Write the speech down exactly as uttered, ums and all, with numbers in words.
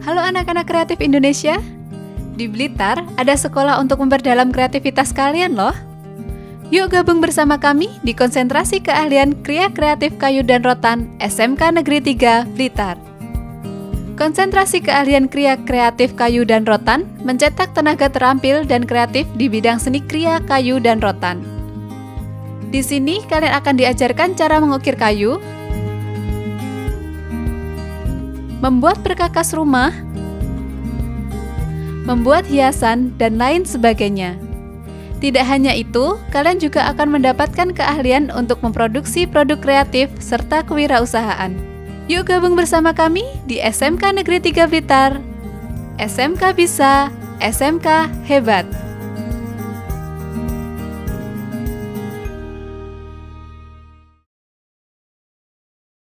Halo anak-anak kreatif Indonesia. Di Blitar ada sekolah untuk memperdalam kreativitas kalian loh. Yuk gabung bersama kami di konsentrasi keahlian Kria Kreatif Kayu dan Rotan S M K Negeri tiga Blitar. Konsentrasi keahlian Kria Kreatif Kayu dan Rotan mencetak tenaga terampil dan kreatif di bidang seni kria kayu dan rotan. Di sini kalian akan diajarkan cara mengukir kayu, membuat perkakas rumah, membuat hiasan, dan lain sebagainya. Tidak hanya itu, kalian juga akan mendapatkan keahlian untuk memproduksi produk kreatif serta kewirausahaan. Yuk gabung bersama kami di S M K Negeri tiga Blitar. S M K bisa, S M K hebat.